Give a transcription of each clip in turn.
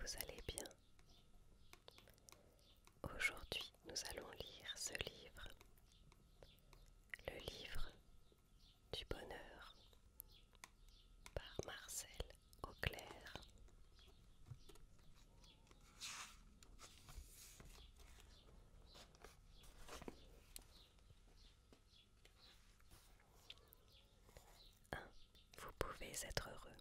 vous allez bien. Aujourd'hui, nous allons lire ce livre, le livre du bonheur par Marcel Auclair. Vous pouvez être heureux.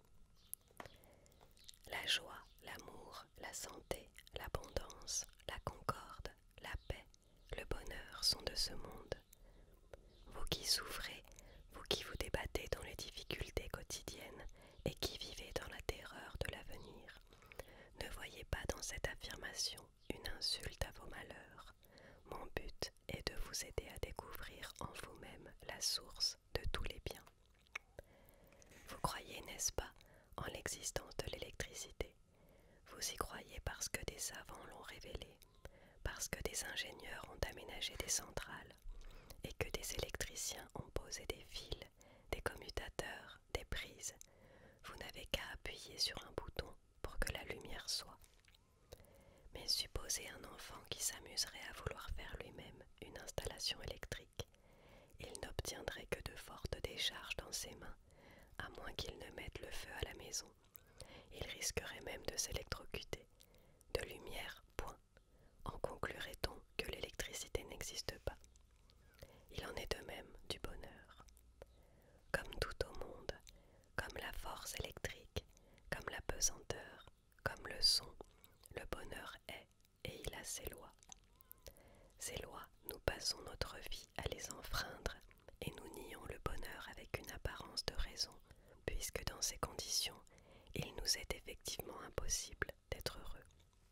La joie, l'amour, la santé, l'abondance, la concorde, la paix, le bonheur sont de ce monde. Vous qui souffrez, vous qui vous débattez dans les difficultés quotidiennes et qui vivez dans la terreur de l'avenir, ne voyez pas dans cette affirmation une insulte à vos malheurs. Mon but est de vous aider à découvrir en vous-même la source de tous les biens. Vous croyez, n'est-ce pas, en l'existence de l'électricité? Vous y croyez parce que des savants l'ont révélé, parce que des ingénieurs ont aménagé des centrales, et que des électriciens ont posé des fils, des commutateurs, des prises. Vous n'avez qu'à appuyer sur un bouton pour que la lumière soit. Mais supposez un enfant qui s'amuserait à vouloir faire lui-même une installation électrique. Il n'obtiendrait que de fortes décharges dans ses mains, à moins qu'il ne mette le feu à la maison. Il risquerait même de s'électrocuter. De lumière, point. En conclurait-on que l'électricité n'existe pas? Il en est de même du bonheur. Comme tout au monde, comme la force électrique, comme la pesanteur, comme le son, le bonheur est et il a ses lois. Ces lois, nous passons notre vie à les enfreindre et nous nions le bonheur avec une apparence de raison, puisque dans ces conditions, il nous est effectivement impossible d'être heureux.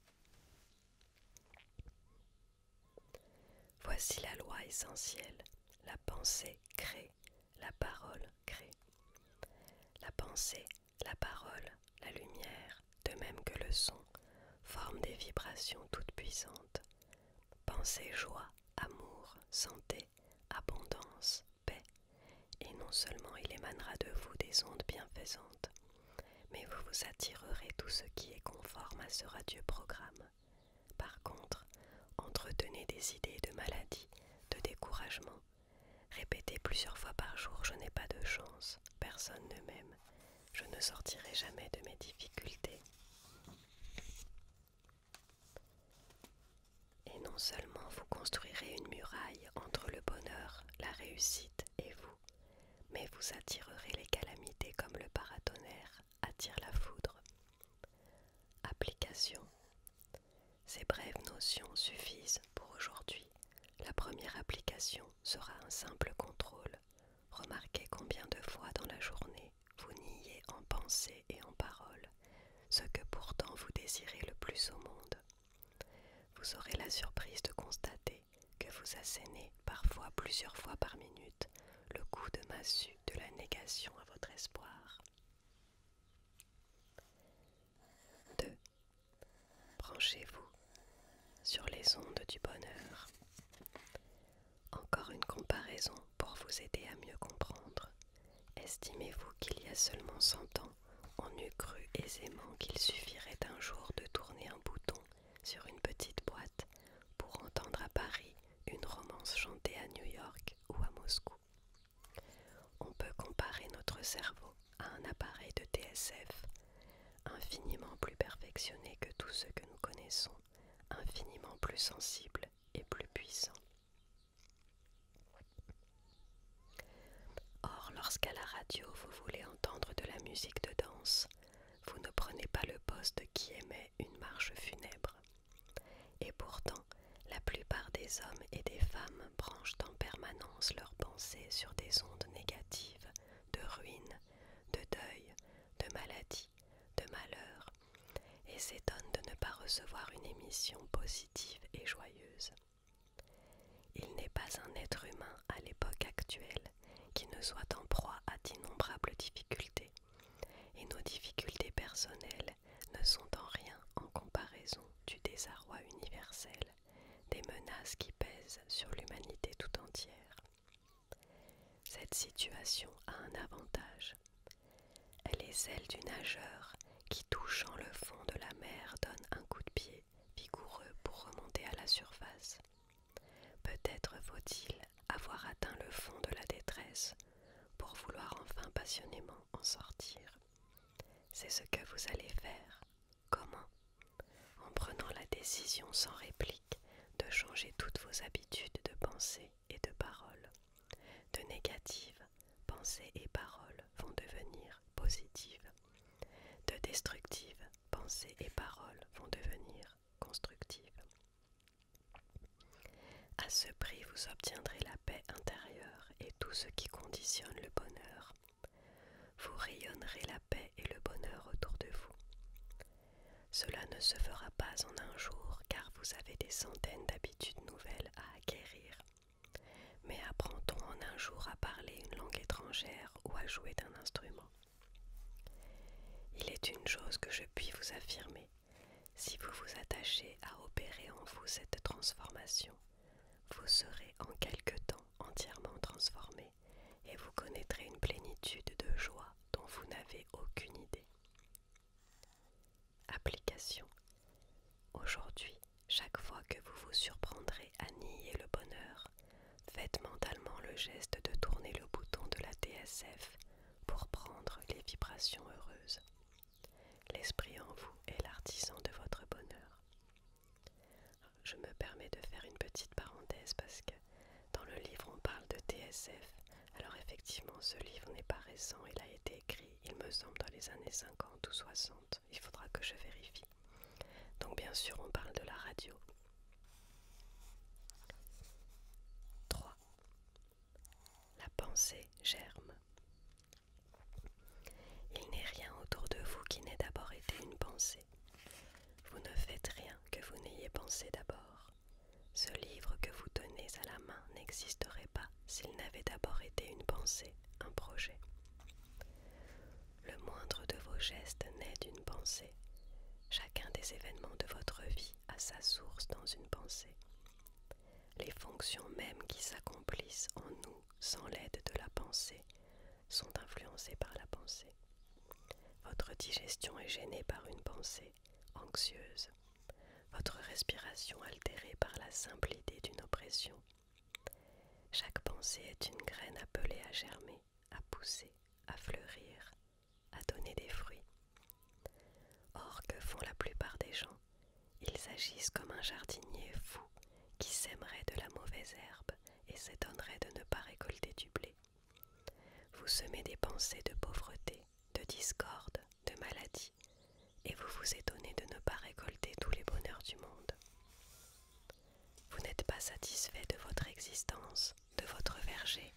Voici la loi essentielle. La pensée crée, la parole crée. La pensée, la parole, la lumière, de même que le son, forment des vibrations toutes puissantes. Pensez joie, amour, santé, abondance, paix, et non seulement il émanera de vous des ondes bienfaisantes, mais vous vous attirerez tout ce qui est conforme à ce radieux programme. Par contre, entretenez des idées de maladie, de découragement. Répétez plusieurs fois par jour: je n'ai pas de chance, personne ne m'aime, je ne sortirai jamais de mes difficultés. Et non seulement vous construirez une muraille entre le bonheur, la réussite et vous, mais vous attirerez les calamités comme le paratonnerre attire la foudre. Application. Ces brèves notions suffisent pour aujourd'hui. La première application sera un simple contrôle. Remarquez combien de fois dans la journée vous niez en pensée et en parole ce que pourtant vous désirez le plus au monde. Vous aurez la surprise de constater que vous assénez parfois plusieurs fois par minute le coup de massue de la négation à votre espoir. 2. Branchez-vous sur les ondes du bonheur. Encore une comparaison pour vous aider à mieux comprendre. Estimez-vous qu'il y a seulement 100 ans, on eût cru aisément qu'il suffirait un jour de tourner un bouton sur une petite boîte pour entendre à Paris une romance chantée à New York ou à Moscou. On peut comparer notre cerveau à un appareil de TSF, infiniment plus perfectionné que tous ceux que nous connaissons, infiniment plus sensible et plus puissant. Or, lorsqu'à la radio vous voulez entendre de la musique de danse, vous ne prenez pas le poste qui émet une marche funèbre. Et pourtant, la plupart des hommes et des femmes branchent en permanence leurs pensées sur des ondes négatives, de ruine, de deuil, de maladie, de malheur, et s'étonnent de ne pas recevoir une émission positive et joyeuse. Il n'est pas un être humain à l'époque actuelle qui ne soit en proie à d'innombrables difficultés, et nos difficultés personnelles ne sont en rien en comparaison du désarroi universel, des menaces qui pèsent sur l'humanité tout entière. Cette situation a un avantage. Elle est celle du nageur qui, touchant le fond de la mer, donne Peut-être faut-il avoir atteint le fond de la détresse pour vouloir enfin passionnément en sortir. C'est ce que vous allez faire. Comment? En prenant la décision sans réplique de changer toutes vos habitudes de pensée et de parole. De négatives, pensées et paroles vont devenir positives. De destructives, pensées et paroles vont devenir constructives. À ce prix, vous obtiendrez la paix intérieure et tout ce qui conditionne le bonheur. Vous rayonnerez la paix et le bonheur autour de vous. Cela ne se fera pas en un jour car vous avez des centaines d'habitudes nouvelles à acquérir. Mais apprend-on en un jour à parler une langue étrangère ou à jouer d'un instrument? Il est une chose que je puis vous affirmer. Si vous vous attachez à opérer en vous cette transformation, vous serez en quelque temps entièrement transformé et vous connaîtrez une plénitude de joie dont vous n'avez aucune idée. Application. Aujourd'hui, chaque fois que vous vous surprendrez à nier le bonheur, faites mentalement le geste de tourner le bouton de la TSF pour prendre les vibrations heureuses. L'esprit en vous est l'artisan de votre bonheur. Je me permets de faire une petite parenthèse parce que dans le livre on parle de TSF. Alors effectivement ce livre n'est pas récent, il a été écrit il me semble dans les années 50 ou 60, il faudra que je vérifie. Donc bien sûr on parle de la radio. 3. La pensée germe. Il n'est rien autour de vous qui n'ait d'abord été une pensée. Vous ne faites rien que vous n'ayez pensé d'abord. Ce livre que vous tenez à la main n'existerait pas s'il n'avait d'abord été une pensée, un projet. Le moindre de vos gestes naît d'une pensée. Chacun des événements de votre vie a sa source dans une pensée. Les fonctions mêmes qui s'accomplissent en nous sans l'aide de la pensée sont influencées par la pensée. Votre digestion est gênée par une pensée anxieuse. Votre respiration altérée par la simple idée d'une oppression. Chaque pensée est une graine appelée à germer, à pousser, à fleurir, à donner des fruits. Or, que font la plupart des gens? Ils agissent comme un jardinier fou qui sèmerait de la mauvaise herbe et s'étonnerait de ne pas récolter du blé. Vous semez des pensées de pauvreté, de discorde, de maladie, et vous vous étonnez de ne pas récolter tous les bonheurs du monde. Vous n'êtes pas satisfait de votre existence, de votre verger.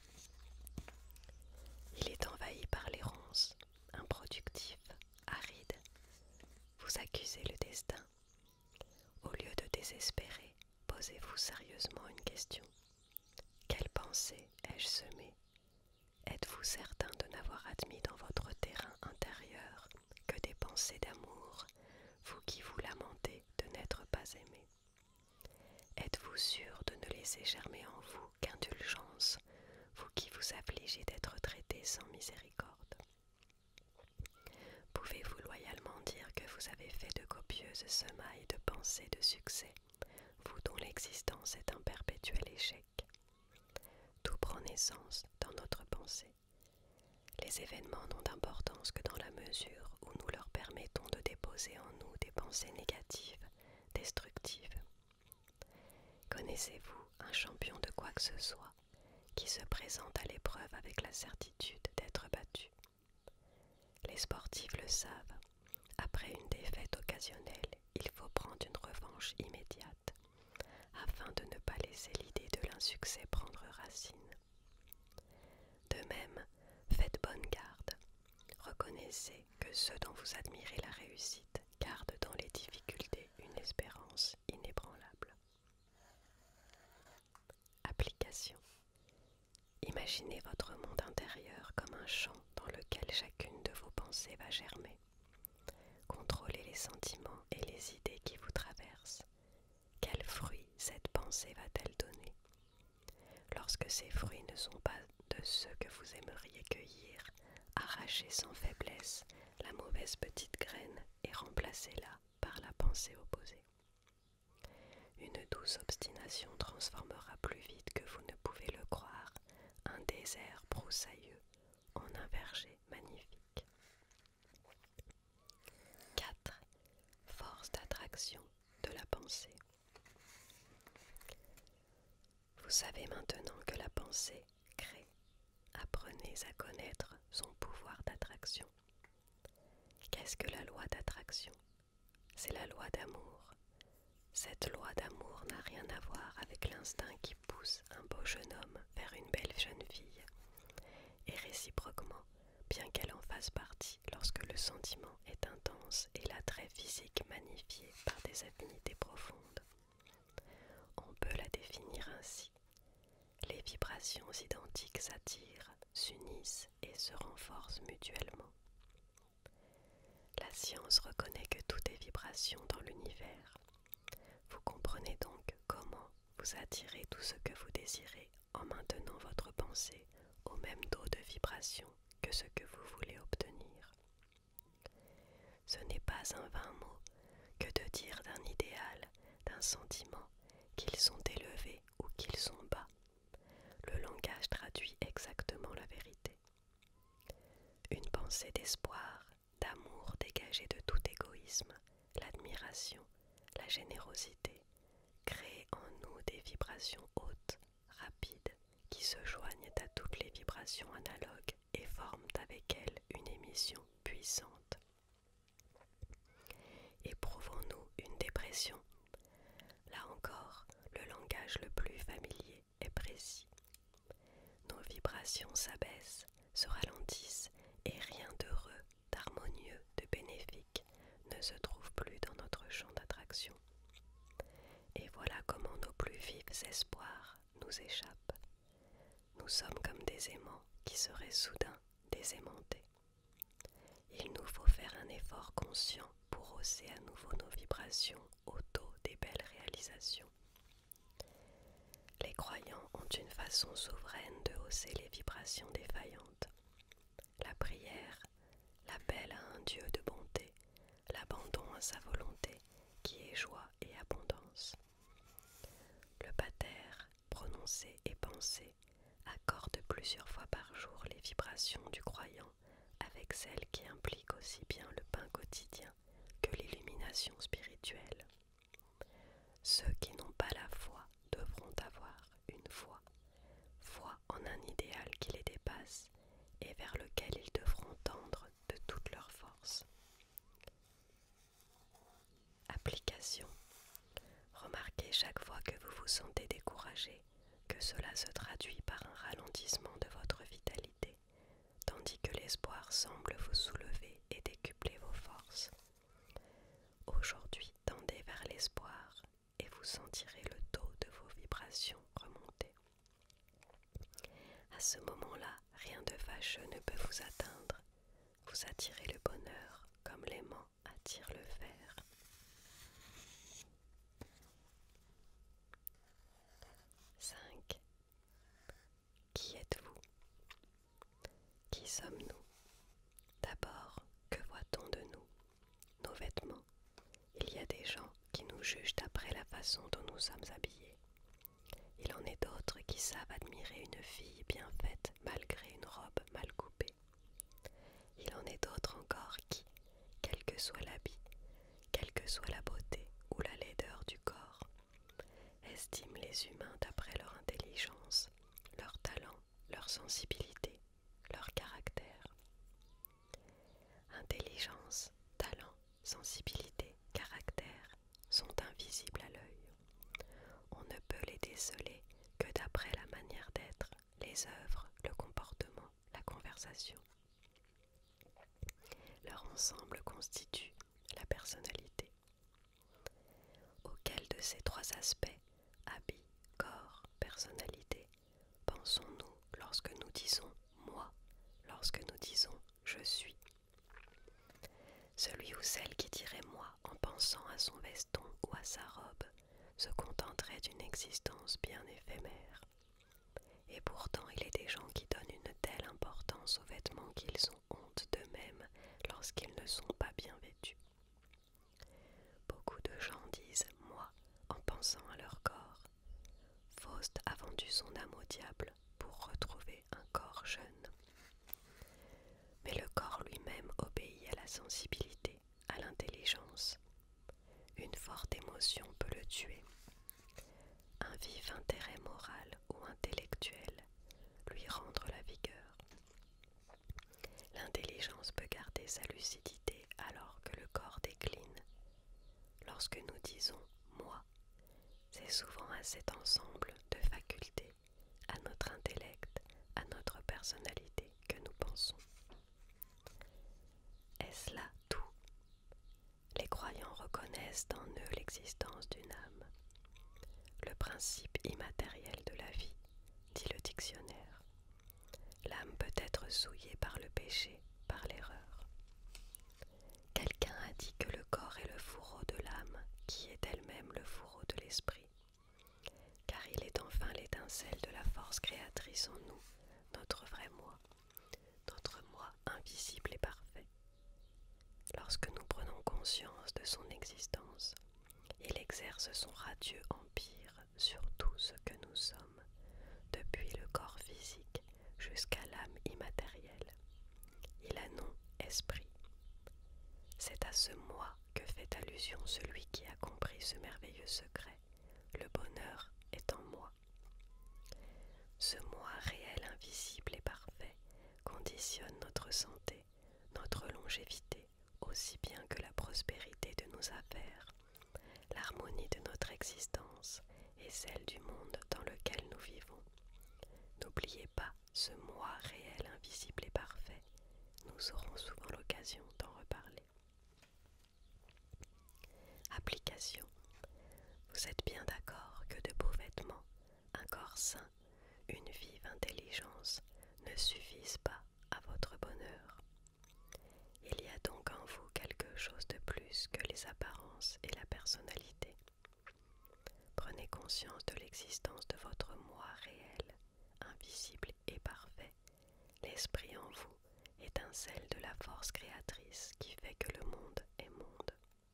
Il est envahi par les ronces, improductif, aride. Vous accusez le destin. Au lieu de désespérer, posez-vous sérieusement une question. Quelle pensée ai-je semée? Êtes-vous certain de n'avoir admis dans votre terrain intérieur que des pensées d'amour, vous qui vous lamentez de n'être pas aimé? Êtes-vous sûr de ne laisser germer en vous qu'indulgence, vous qui vous affligez d'être traité sans miséricorde? Pouvez-vous loyalement dire que vous avez fait de copieuses semailles de pensées de succès, vous dont l'existence est un perpétuel échec? Tout prend naissance dans notre pensée. Les événements n'ont d'importance que dans la mesure où nous leur permettons de déposer en nous des pensées négatives, destructives. Connaissez-vous un champion de quoi que ce soit qui se présente à l'épreuve avec la certitude d'être battu? Les sportifs le savent. Après une défaite occasionnelle, il faut prendre une revanche immédiate, afin de ne pas laisser l'idée de l'insuccès prendre racine. De même, faites bonne garde. Reconnaissez que ceux dont vous admirez la réussite gardent dans les difficultés une espérance inébranlable. Application. Imaginez votre monde intérieur comme un champ dans lequel chacune de vos pensées va germer. Contrôlez les sentiments et les idées qui vous traversent. Quels fruits cette pensée va-t-elle donner? Lorsque ces fruits ne sont pas de ceux que vous aimeriez cueillir, arrachez sans faiblesse la mauvaise petite graine et remplacez-la par la pensée opposée. Une douce obstination transformera plus vite que vous ne pouvez le croire un désert broussailleux en un verger magnifique. 4. Force d'attraction de la pensée. Vous savez maintenant que la pensée crée. Apprenez à connaître son pouvoir d'attraction. Qu'est-ce que la loi d'attraction? C'est la loi d'amour. Cette loi d'amour n'a rien à voir avec l'instinct qui pousse un beau jeune homme vers une belle jeune fille. Et réciproquement, bien qu'elle en fasse partie lorsque le sentiment est intense et l'attrait physique magnifié par des affinités profondes. On peut la définir ainsi. Les vibrations identiques s'attirent, s'unissent et se renforcent mutuellement. La science reconnaît que tout est vibration dans l'univers. Vous comprenez donc comment vous attirez tout ce que vous désirez en maintenant votre pensée au même taux de vibration que ce que vous voulez obtenir. Ce n'est pas un vain mot que de dire d'un idéal, d'un sentiment, qu'ils sont élevés ou qu'ils sont bas. Le langage traduit exactement la vérité. Une pensée d'espoir, d'amour dégagée de tout égoïsme, l'admiration, la générosité, crée en nous des vibrations hautes, rapides, qui se joignent à toutes les vibrations analogues et forment avec elles une émission puissante. Éprouvons-nous une dépression? Là encore, le langage le plus familier est précis. Nos vibrations s'abaissent, se ralentissent et rien d'heureux, d'harmonieux, de bénéfique ne se trouve plus dans notre champ d'attraction. Et voilà comment nos plus vifs espoirs nous échappent. Nous sommes comme des aimants qui seraient soudain désaimantés. Il nous faut faire un effort conscient pour hausser à nouveau nos vibrations au taux des belles réalisations. Les croyants ont une façon souveraine de hausser les vibrations défaillantes. La prière, l'appel à un Dieu de bonté, l'abandon à sa volonté, qui est joie et abondance. Le pater, prononcé et pensé, accorde plusieurs fois par jour les vibrations du croyant avec celles qui impliquent aussi bien le pain quotidien que l'illumination spirituelle. Ceux qui n'ont pas la foi devront avoir une foi en un idéal qui les dépasse et vers lequel ils devront tendre de toute leur force. Application. Remarquez chaque fois que vous vous sentez découragé que cela se traduit par un ralentissement de votre vitalité, tandis que l'espoir semble vous soulever et décupler vos forces. Aujourd'hui, tendez vers l'espoir et vous sentirez le taux de vos vibrations remonter. À ce moment-là, rien de fâcheux ne peut vous atteindre. Vous attirez le bonheur comme l'aimant attire le fer. 5. Qui êtes-vous? Qui sommes-nous? D'abord, que voit-on de nous? Nos vêtements. Il y a des gens qui nous jugent d'après la façon dont nous sommes habillés. Il en est d'autres qui savent admirer une fille bien faite malgré une robe mal coupée. Il en est d'autres encore qui, quel que soit l'habit, quelle que soit la beauté ou la laideur du corps, estiment les humains d'après leur intelligence, leur talent, leur sensibilité, leur caractère. Intelligence, talent, sensibilité, caractère sont invisibles à l'œil. On ne peut les déceler que d'après la manière d'être, les œuvres, le comportement, la conversation. Leur ensemble constitue la personnalité. Auquel de ces trois aspects, habit, corps, personnalité, pensons-nous lorsque nous disons « moi », lorsque nous disons « je suis ». Celui ou celle qui dirait « moi » en pensant à son veston ou à sa robe se contenterait d'une existence bien éphémère. Et pourtant il est des gens qui donnent une telle importance aux vêtements qu'ils ont honte d'eux-mêmes lorsqu'ils ne sont pas bien vêtus. Beaucoup de gens disent « moi » en pensant à son âme au diable pour retrouver un corps jeune. Mais le corps lui-même obéit à la sensibilité, à l'intelligence. Une forte émotion peut le tuer. Un vif intérêt moral ou intellectuel lui rendre la vigueur. L'intelligence peut garder sa lucidité alors que le corps décline. Lorsque nous disons « moi », c'est souvent à cet ensemble de facultés, à notre intellect, à notre personnalité que nous pensons. Est-ce là tout? Les croyants reconnaissent en eux l'existence d'une âme, le principe immatériel de la vie, dit le dictionnaire. L'âme peut être souillée par le péché, par l'erreur. Quelqu'un a dit que le corps est le fourreau de l'âme, qui est elle-même le fourreau de l'esprit, car il est enfin l'étincelle de la force créatrice en nous, notre vrai moi invisible et parfait. Lorsque nous prenons conscience de son existence, il exerce son radieux empire sur tout ce que nous sommes, depuis le corps physique jusqu'à l'âme immatérielle. Il a nom esprit. C'est à ce moi que fait allusion celui qui a compris ce merveilleux secret. Le bonheur est en moi. Ce moi réel, invisible et parfait conditionne notre santé, notre longévité, aussi bien que la prospérité de nos affaires, l'harmonie de notre existence et celle du monde dans lequel nous vivons. N'oubliez pas ce moi réel, invisible et parfait. Nous aurons souvent l'occasion d'en reparler. Application. Vous êtes bien d'accord que de beaux vêtements, un corps sain, une vive intelligence ne suffisent pas à votre bonheur. Il y a donc en vous quelque chose de plus que les apparences et la personnalité. Prenez conscience de l'existence de votre moi réel, invisible et parfait. L'esprit en vous, étincelle de la force créatrice qui fait que le monde est monde.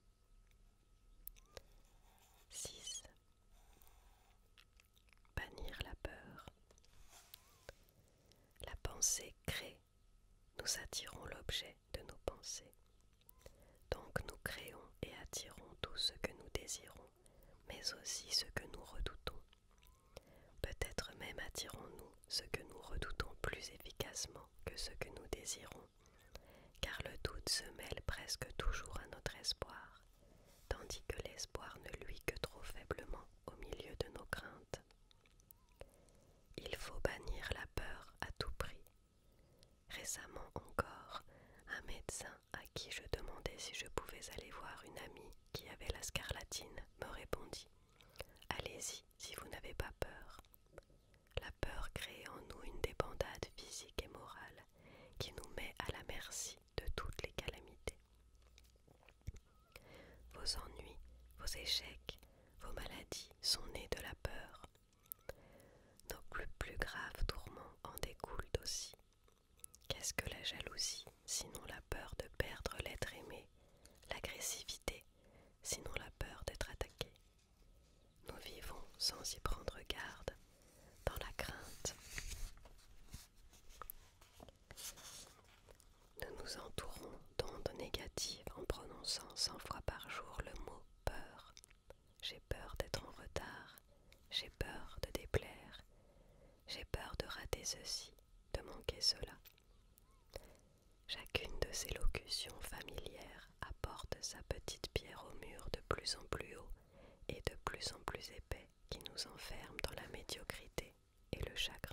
6. Bannir la peur. La pensée crée. Nous attirons l'objet de nos pensées. Donc nous créons et attirons tout ce que nous désirons, mais aussi ce que nous redoutons. Peut-être même attirons-nous ce que nous redoutons plus efficacement que ce que nous désirons, car le doute se mêle presque toujours à notre espoir, tandis que l'espoir ne luit que trop faiblement au milieu de nos craintes. Il faut bannir la peur à tout prix. Récemment encore, un médecin à qui je demandais si je pouvais aller voir une amie qui avait la scarlatine me répondit « Allez-y si vous n'avez pas peur ». La peur crée en nous une débandade physique et morale qui nous met à la merci de toutes les calamités. Vos ennuis, vos échecs, vos maladies sont nés de la peur. Nos plus graves tourments en découlent aussi. Qu'est-ce que la jalousie, sinon la peur de perdre l'être aimé, l'agressivité, sinon la peur d'être attaqué? Nous vivons sans y prendre garde, dans la crainte. Nous nous entourons d'ondes négatives en prononçant 100 fois par jour le mot peur. J'ai peur d'être en retard, j'ai peur de déplaire, j'ai peur de rater ceci, de manquer cela. Chacune de ces locutions familières apporte sa petite pierre au mur de plus en plus haut et de plus en plus épais qui nous enferme dans la médiocrité et le chagrin.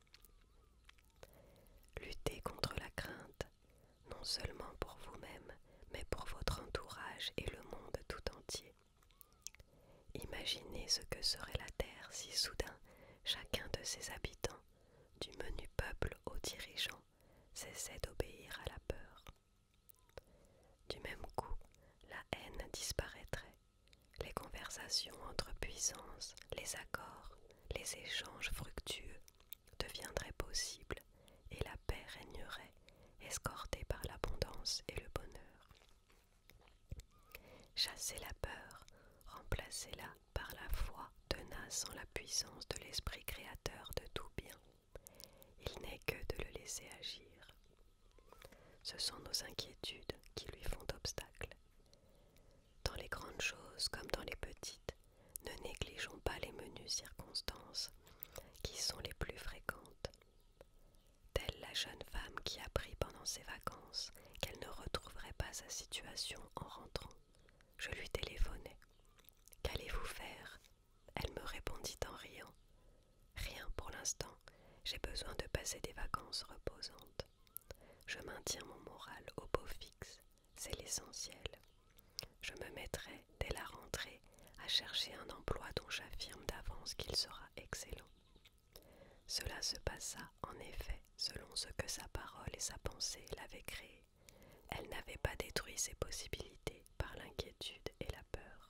Luttez contre la crainte, non seulement pour vous-même, mais pour votre entourage et le monde tout entier. Imaginez ce que serait la Terre si soudain chacun de ses habitants, du menu peuple aux dirigeants, cessait d'obéir à la peur. Du même coup, la haine disparaîtrait, les conversations entre puissances, les accords, les échanges fructueux deviendraient possibles et la paix régnerait, escortée par l'abondance et le bonheur. Chassez la peur, remplacez-la par la foi tenace menace en la puissance de l'esprit créateur de tout bien. Il n'est que de le laisser agir. Ce sont nos inquiétudes qui lui font obstacle. Dans les grandes choses comme dans les petites, ne négligeons pas les menues circonstances qui sont les plus fréquentes. Telle la jeune femme qui apprit pendant ses vacances qu'elle ne retrouverait pas sa situation en rentrant. Je lui téléphonai. « Qu'allez-vous faire ?» Elle me répondit en riant. « Rien pour l'instant, j'ai besoin de passer des vacances reposantes. Je maintiens mon moral au beau fixe, c'est l'essentiel. Je me mettrai, dès la rentrée, à chercher un emploi dont j'affirme d'avance qu'il sera excellent. » Cela se passa, en effet, selon ce que sa parole et sa pensée l'avaient créé. Elle n'avait pas détruit ses possibilités par l'inquiétude et la peur.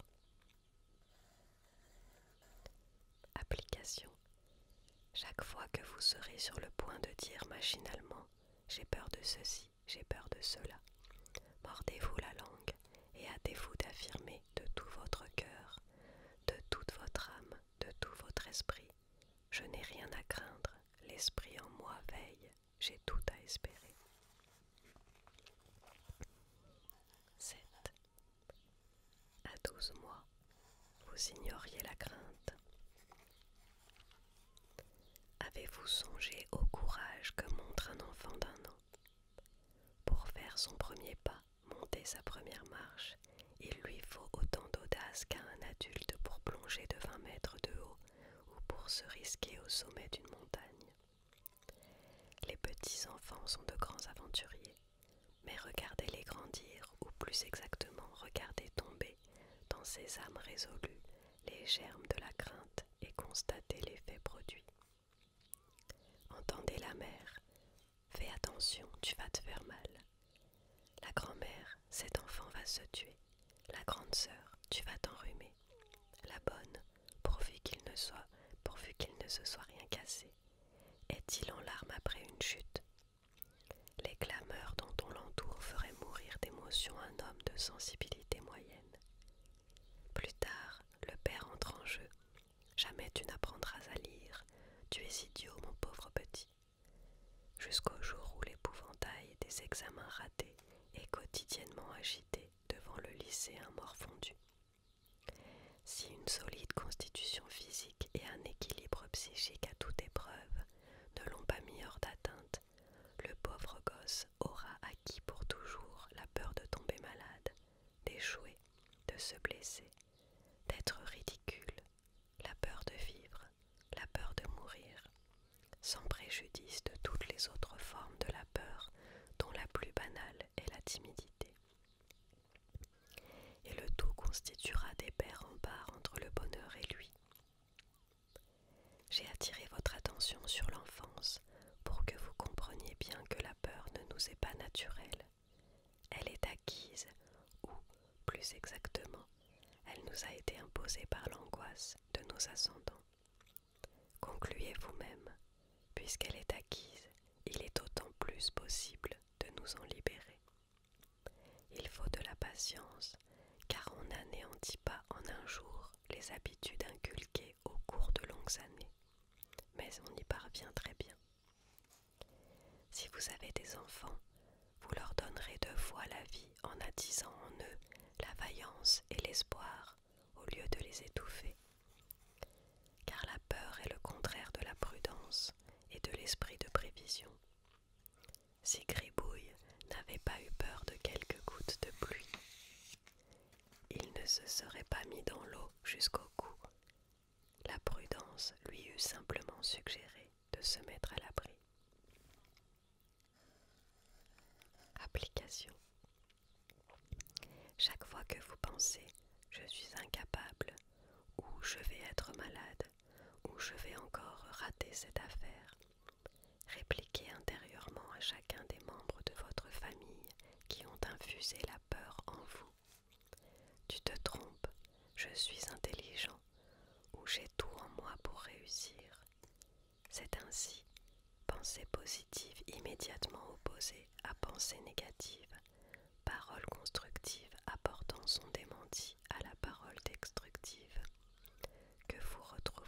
Application. Chaque fois que vous serez sur le point de dire machinalement « j'ai peur de ceci, j'ai peur de cela », mordez-vous la langue et hâtez-vous d'affirmer de tout votre cœur, de toute votre âme, de tout votre esprit « Je n'ai rien à craindre, l'esprit en moi veille, j'ai tout à espérer. » 7. À 12 mois, vous ignoriez la crainte. Avez-vous songé au courage que montre un enfant d'1 an? Pour faire son premier pas, monter sa première marche, il lui faut autant d'audace qu'à un adulte pour plonger de 20 mètres de haut ou pour se risquer au sommet d'une montagne. Les petits enfants sont de grands aventuriers, mais regardez-les grandir, ou plus exactement regardez tomber dans ces âmes résolues les germes de la crainte et constatez l'effet produit. Entendez la mère, fais attention, tu vas te faire mal. La grand-mère, cet enfant va se tuer. La grande sœur, tu vas t'enrhumer. La bonne, pourvu qu'il ne se soit rien cassé. Est-il en larmes après une chute? Les clameurs dont on l'entoure feraient mourir d'émotion un homme de sensibilité moyenne. Plus tard, le père entre en jeu. Jamais tu n'apprendras à lire. Tu es idiot, mon pauvre petit. Jusqu'au jour où l'épouvantail des examens ratés est quotidiennement agité devant le lycéen morfondu. Si une solide constitution physique et un équilibre psychique à toute épreuve ne l'ont pas mis hors d'atteinte, le pauvre gosse aura acquis pour toujours la peur de tomber malade, d'échouer, de se blesser, d'être ridicule, la peur de vivre, la peur de mourir, sans préjudice de toutes les autres formes de la peur dont la plus banale est la timidité. Et le tout constituera d'épais remparts entre le bonheur et lui. J'ai attiré votre attention sur l'enfance pour que vous compreniez bien que la peur ne nous est pas naturelle. Elle est acquise, ou, plus exactement, elle nous a été imposée par l'angoisse de nos ascendants. Concluez vous-même, puisqu'elle est acquise, il est d'autant plus possible de nous en libérer. Il faut de la patience, car on n'anéantit pas en un jour les habitudes inculquées au cours de longues années, mais on y parvient très bien. Si vous avez des enfants, vous leur donnerez 2 fois la vie en attisant en eux la vaillance et l'espoir au lieu de les étouffer, car la peur est le contraire de la prudence et de l'esprit de prévision. Si Gribouille n'avait pas eu peur de quelques gouttes de pluie, il ne se serait pas mis dans l'eau jusqu'au cou. La prudence lui eût simplement suggéré de se mettre à l'abri. Application. Chaque fois que vous pensez « je suis incapable » ou « je vais être malade » ou « je vais encore rater cette affaire », répliquez intérieurement à chacun des membres de votre famille qui ont infusé la peur en vous. Tu te trompes, je suis intelligent, ou j'ai tout en moi pour réussir. C'est ainsi, pensée positive immédiatement opposée à pensée négative, parole constructive apportant son démenti à la parole destructive, que vous retrouverez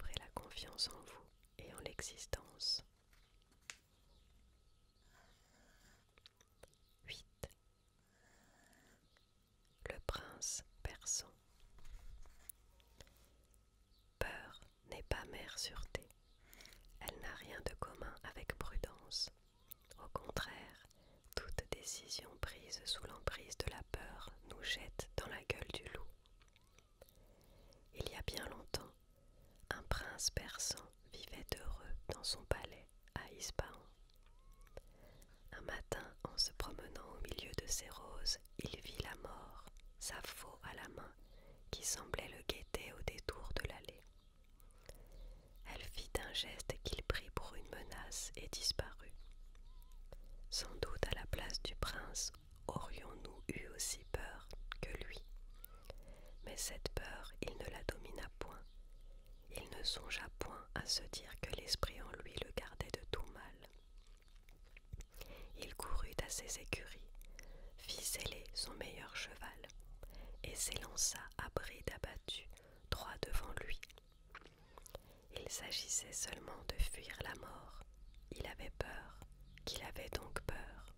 rien de commun avec prudence. Au contraire, toute décision prise sous l'emprise de la peur nous jette dans la gueule du loup. Il y a bien longtemps, un prince persan vivait heureux dans son palais à Ispahan. Un matin, en se promenant au milieu de ses roses, il vit la mort, sa faux à la main, qui semblait le guetter au détour de l'allée. Elle fit un geste qu'il prit pour une menace et disparut. Sans doute à la place du prince, aurions-nous eu aussi peur que lui. Mais cette peur, il ne la domina point. Il ne songea point à se dire que l'esprit en lui le gardait de tout mal. Il courut à ses écuries, fit seller son meilleur cheval, et s'élança à bride abattue, droit devant lui. Il s'agissait seulement de fuir la mort. Il avait peur, qu'il avait donc peur.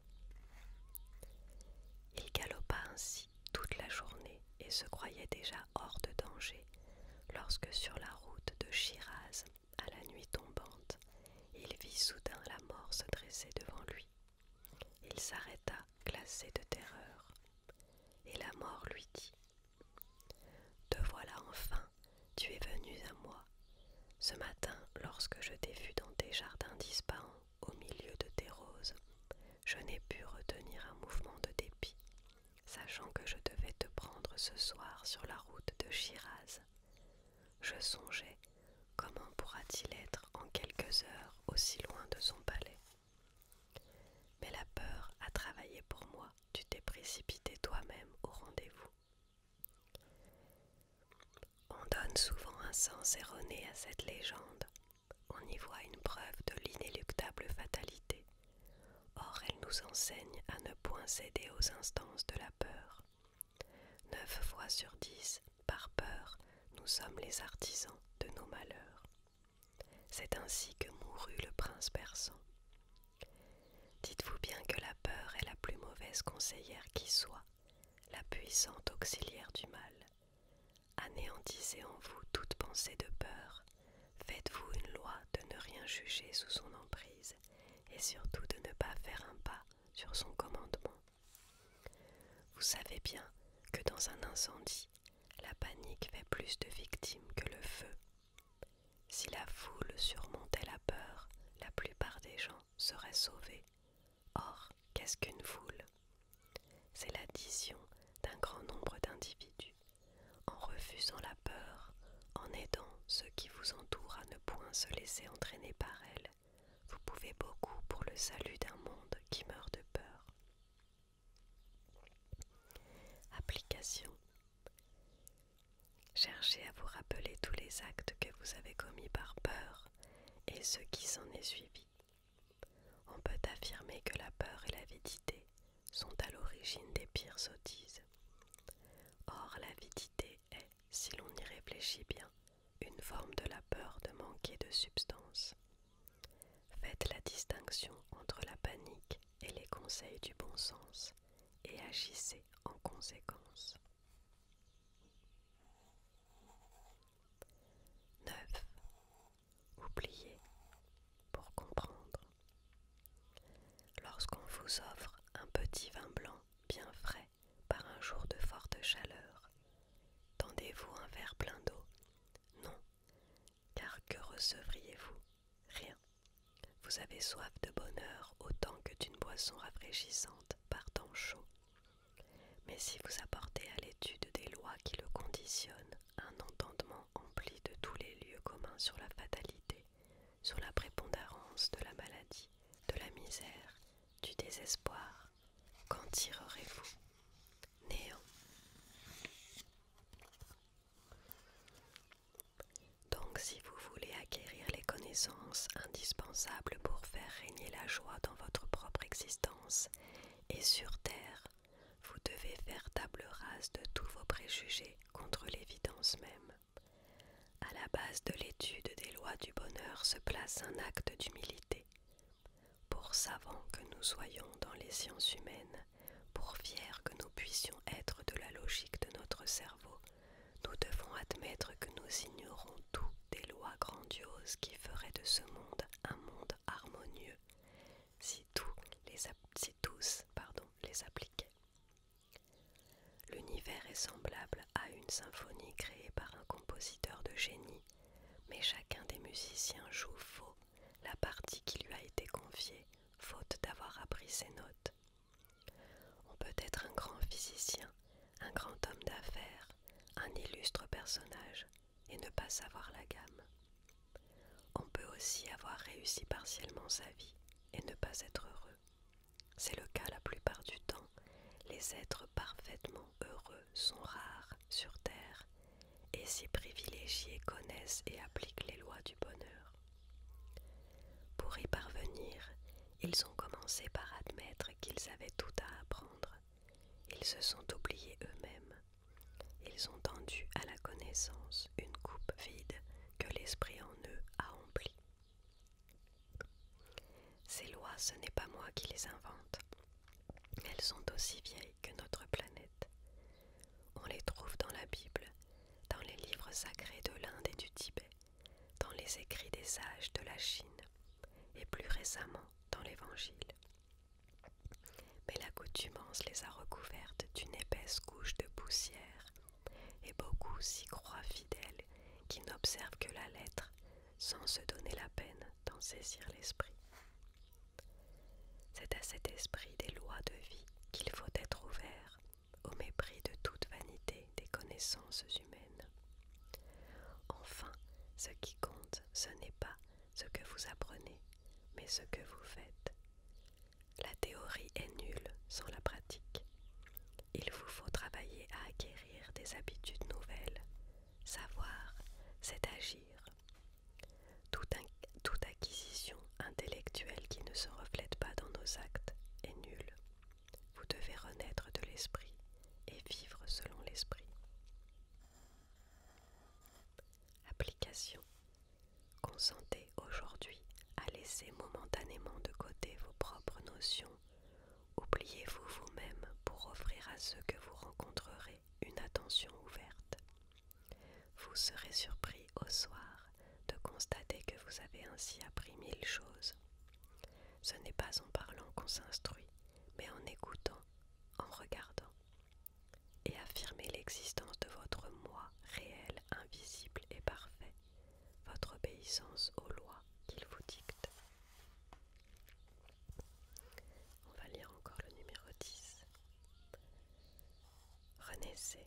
Il galopa ainsi toute la journée et se croyait déjà hors de danger, lorsque sur la route de Shiraz, à la nuit tombante, il vit soudain la mort se dresser devant lui. Il s'arrêta, glacé de terreur, et la mort lui dit : « Te voilà enfin, tu es venu à moi. Ce matin, lorsque je t'ai vu dans tes jardins d'Ispahan, au milieu de tes roses, je n'ai pu retenir un mouvement de dépit, sachant que je devais te prendre ce soir sur la route de Shiraz. Je songeais, comment pourra-t-il être en quelques heures aussi loin de son palais ? Mais la peur a travaillé pour moi, tu t'es précipité toi-même au rendez-vous. » On donne souvent un sens erroné à cette légende. On y voit une preuve de l'inéluctable fatalité. Or, elle nous enseigne à ne point céder aux instances de la peur. 9 fois sur 10, par peur, nous sommes les artisans de nos malheurs. C'est ainsi que mourut le prince persan. Dites-vous bien que la peur est la plus mauvaise conseillère qui soit, la puissante auxiliaire du mal. Anéantissez en vous toute pensée de peur. Faites-vous une loi de ne rien juger sous son emprise et surtout de ne pas faire un pas sur son commandement. Vous savez bien que dans un incendie, la panique fait plus de victimes que le feu. Si la foule surmontait la peur, la plupart des gens seraient sauvés. Or, qu'est-ce qu'une foule ? C'est l'addition d'un grand nombre d'individus. En refusant la peur, en aidant ceux qui vous entourent à ne point se laisser entraîner par elle, vous pouvez beaucoup pour le salut d'un monde qui meurt de peur. Application. Cherchez à vous rappeler tous les actes que vous avez commis par peur et ce qui s'en est suivi. On peut affirmer que la peur et l'avidité sont à l'origine des pires sottises. Or, l'avidité est, si l'on y réfléchit bien, une forme de la peur de manquer de substance. Faites la distinction entre la panique et les conseils du bon sens et agissez en conséquence. 9. Oubliez pour comprendre. Lorsqu'on vous offre un petit vin blanc bien frais par un jour de forte chaleur, tendez-vous un verre plein d'eau ? Non, car que recevriez-vous ? Rien. Vous avez soif de bonheur autant que d'une boisson rafraîchissante par temps chaud. Mais si vous apportez à l'étude des lois qui le conditionnent un entendement empli de tous les lieux communs sur la fatalité, sur la prépondérance de la maladie, de la misère, du désespoir, qu'en tirerez-vous ? Néant. Donc si vous voulez acquérir les connaissances indispensables pour faire régner la joie dans votre propre existence et sur terre, vous devez faire table rase de tous vos préjugés contre l'évidence même. À la base de l'étude des lois du bonheur se place un acte d'humilité. Pour savants que nous soyons dans les sciences humaines, pour fiers que nous puissions être de la logique de notre cerveau, nous devons admettre que nous ignorons tout des lois grandioses qui feraient de ce monde un monde L'univers est semblable à une symphonie créée par un compositeur de génie, mais chacun des musiciens joue faux la partie qui lui a été confiée, faute d'avoir appris ses notes. On peut être un grand physicien, un grand homme d'affaires, un illustre personnage, et ne pas savoir la gamme. On peut aussi avoir réussi partiellement sa vie et ne pas être heureux. C'est le cas la plupart du temps. Les êtres parfaitement heureux sont rares sur Terre, et ces privilégiés connaissent et appliquent les lois du bonheur. Pour y parvenir, ils ont commencé par admettre qu'ils avaient tout à apprendre. Ils se sont oubliés eux-mêmes. Ils ont tendu à la connaissance une coupe vide que l'esprit en eux a emplie. Ces lois, ce n'est pas moi qui les invente. Elles sont aussi vieilles que notre planète. On les trouve dans la Bible, dans les livres sacrés de l'Inde et du Tibet, dans les écrits des sages de la Chine, et plus récemment dans l'Évangile. Mais l'accoutumance les a recouvertes d'une épaisse couche de poussière, et beaucoup s'y croient fidèles qui n'observent que la lettre, sans se donner la peine d'en saisir l'esprit. C'est à cet esprit des lois de vie qu'il faut être ouvert, au mépris de toute vanité des connaissances humaines. Enfin, ce qui compte, ce n'est pas ce que vous apprenez, mais ce que vous faites. La théorie est nulle sans la pratique. Il vous faut travailler à acquérir des habitudes nouvelles. Savoir, c'est agir. Toute acquisition intellectuelle qui ne se reflète pas dans nos actes est nulle. Vous devez renaître de l'esprit et vivre selon l'esprit. Application. Consentez aujourd'hui à laisser momentanément de côté vos propres notions. Oubliez-vous vous-même pour offrir à ceux que vous rencontrerez une attention ouverte. Vous serez surpris au soir de constater que vous avez ainsi appris 1000 choses. Ce n'est pas en parlant qu'on s'instruit, mais en écoutant, en regardant. Et affirmez l'existence de votre moi réel, invisible et parfait, votre obéissance aux lois qu'il vous dicte. On va lire encore le numéro 10. Renaissez.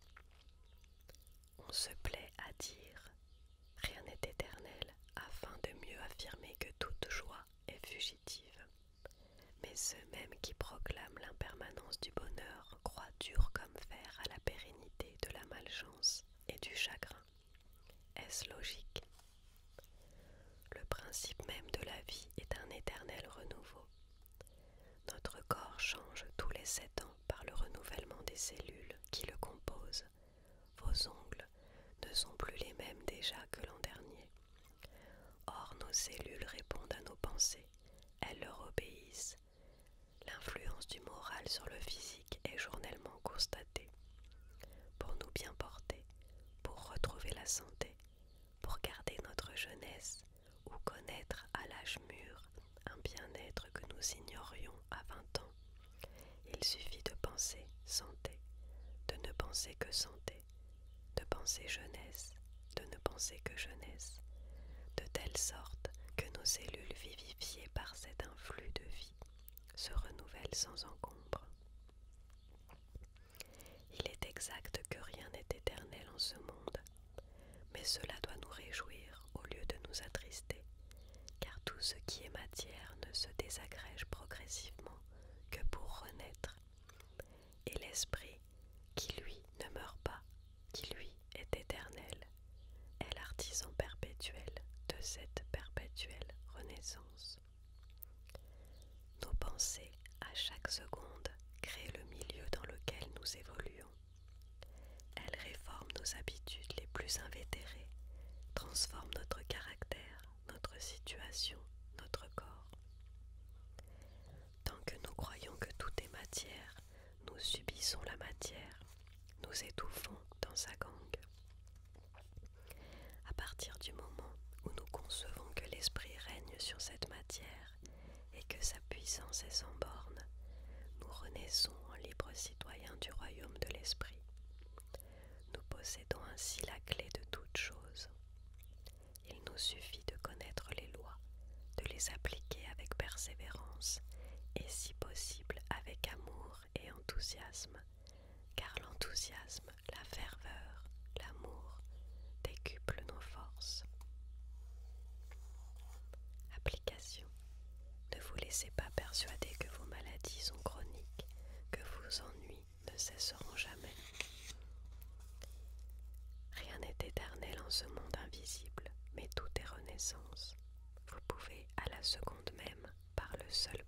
On se plaît à dire « rien n'est éternel » afin de mieux affirmer que toute joie est fugitive. Mais ceux mêmes qui proclament l'impermanence du bonheur croient dur comme fer à la pérennité de la malchance et du chagrin. Est-ce logique? Le principe même de la vie est un éternel renouveau. Notre corps change tous les 7 ans par le renouvellement des cellules qui le composent. Vos ongles ne sont plus les mêmes déjà que l'an dernier. Or, nos cellules répondent à nos pensées, elles leur obéissent. L'influence du moral sur le physique est journellement constatée. Pour nous bien porter, pour retrouver la santé, pour garder notre jeunesse ou connaître à l'âge mûr un bien-être que nous ignorions à 20 ans, il suffit de penser santé, de ne penser que santé, de penser jeunesse, de ne penser que jeunesse, de telle sorte que nos cellules vivifiées par cet influx de vie se renouvellent sans encombre. Il est exact que rien n'est éternel en ce monde, mais cela doit nous réjouir au lieu de nous attrister, car tout ce qui est matière ne se désagrège progressivement que pour renaître, et l'esprit, qui lui ne meurt pas, qui lui est éternel, est l'artisan perpétuel de cette perpétuelle renaissance. Nos pensées, à chaque seconde, créent le milieu dans lequel nous évoluons. Elles réforment nos habitudes les plus invétérées, transforment notre caractère, notre situation, notre corps. Tant que nous croyons que tout est matière, nous subissons la matière, nous étouffons dans sa gangue. À partir du moment où nous concevons que l'esprit règne sur cette matière et que sa puissance est sans borne, nous renaissons en libres citoyens du royaume de l'esprit. ainsi la clé de toute chose. Il nous suffit de connaître les lois, de les appliquer avec persévérance et si possible avec amour et enthousiasme, car l'enthousiasme, la ferveur, l'amour décuplent nos forces. Application. Ne vous laissez pas persuader que vos maladies sont chroniques, que vos ennuis ne cesseront jamais. Rien n'est éternel en ce monde invisible, mais tout est renaissance. Vous pouvez, à la seconde même, par le seul